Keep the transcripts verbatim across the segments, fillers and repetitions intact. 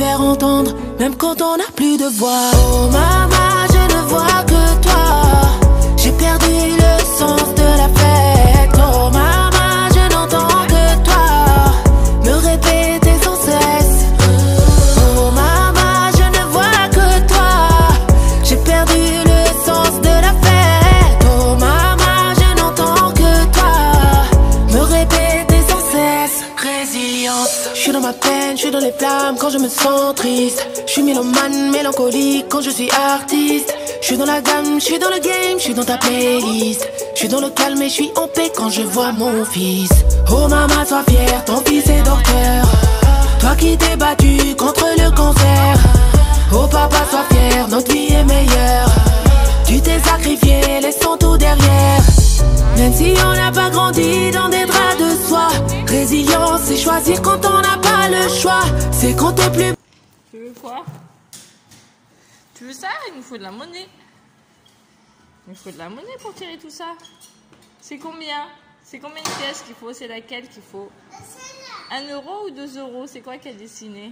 faire entendre, même quand on n'a plus de voix. Oh maman, je ne vois que toi. J'ai perdu le sens de la fête. Oh maman, je n'entends que toi me répéter sans cesse. Oh maman, je ne vois que toi. J'ai perdu le sens de la fête. Oh maman, je n'entends que toi me répéter sans cesse. Résilience. Je suis dans ma peine, je suis dans les flammes quand je me sens triste. Je suis mélomane, mélancolique quand je suis artiste. Je suis dans la gamme, je suis dans le game, je suis dans ta playlist. Je suis dans le calme et je suis en paix quand je vois mon fils. Oh maman, sois fière, ton fils est docteur. Toi qui t'es battu contre le cancer. Oh papa, sois fier, notre vie est meilleure. Tu t'es sacrifié, laissons tout derrière. Même si on n'a pas grandi dans des draps de soie. Résilience, c'est choisir quand on n'a pas le choix. C'est quand t'es plus... Tu veux quoi? Tu veux ça? Il nous faut de la monnaie. Il nous faut de la monnaie pour tirer tout ça. C'est combien? C'est combien de pièces qu'il faut? C'est laquelle qu'il faut? Un euro ou deux euros? C'est quoi qui a dessiné?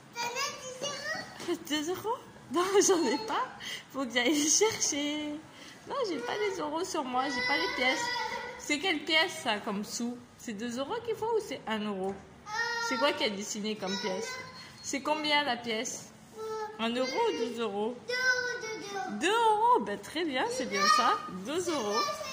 Deux euros? Non, j'en ai pas. Faut que j'aille les chercher. Non, j'ai pas les euros sur moi. J'ai pas les pièces. C'est quelle pièce ça comme sous? C'est deux euros qu'il faut ou c'est un euro? C'est quoi qui a dessiné comme pièce? C'est combien la pièce? Un euro ou deux euros? Deux euros. Deux euros. Ben, très bien, c'est bien ça. Deux euros.